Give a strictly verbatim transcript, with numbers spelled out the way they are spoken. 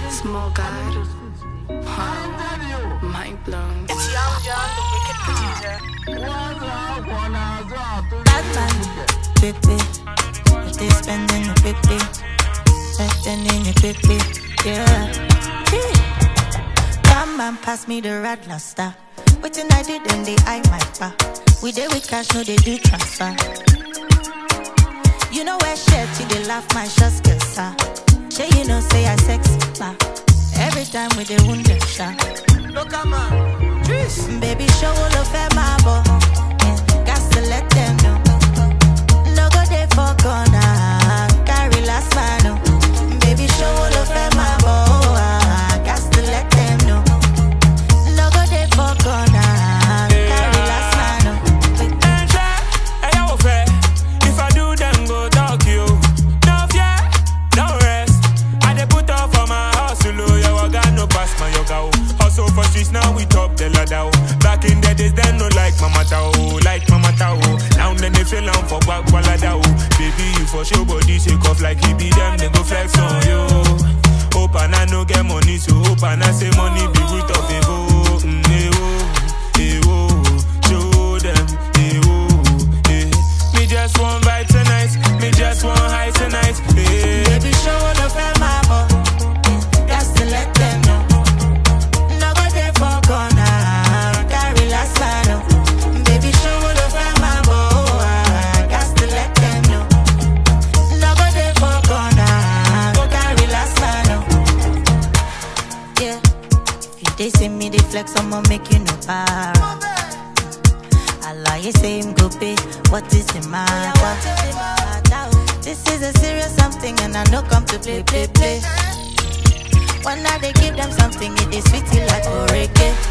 Small God. Wow. Mind blown. It's Young John, the wicked producer. Bad man, baby. If they spending it quickly, spending it quickly, yeah. Come man, pass me the red luster. Waiting I did then they eye my bar. We did with cash, no they do transfer. You know where shit, you they laugh my shots, cause uh, say you know say I sexy, ma. Every time we they wound them shot. Look at man, baby show all of them my boy. Got to let them know. No go there for corner, carry last man, no. Baby show all of them my boy. Got to let them know. No go there for corner, carry last man, no. Hey, yo, fair. If I do, then go talk you. No fear, no rest. I dey put off for my hustle, yo. I got no pass my yoga. Hustle for streets, now we top the ladder. Back in the days, then no like mama tao, like mama tao. Now then they feel on for back walada. Baby, you for show body shake off like he be them, they go flex on you. Hope and I no get money, so hope and I say money be root of a hoe. Mm, eh, oh, eh, oh, show them, eh, oh, eh. Me just want vibe tonight, me just want high tonight, eh. Baby show all of them my boy. Got to let them know. No go there for corner, carry last man, no. Baby show all of them my boy. Got to let them know. No go there for corner, carry last man, no. Yeah, if you they see me they flex, I'ma make you no para. Allah you say him go pay, what is the matter? This is a serious something and I no come to play, play, play. One night they give them something, it is sweetie like Oreke.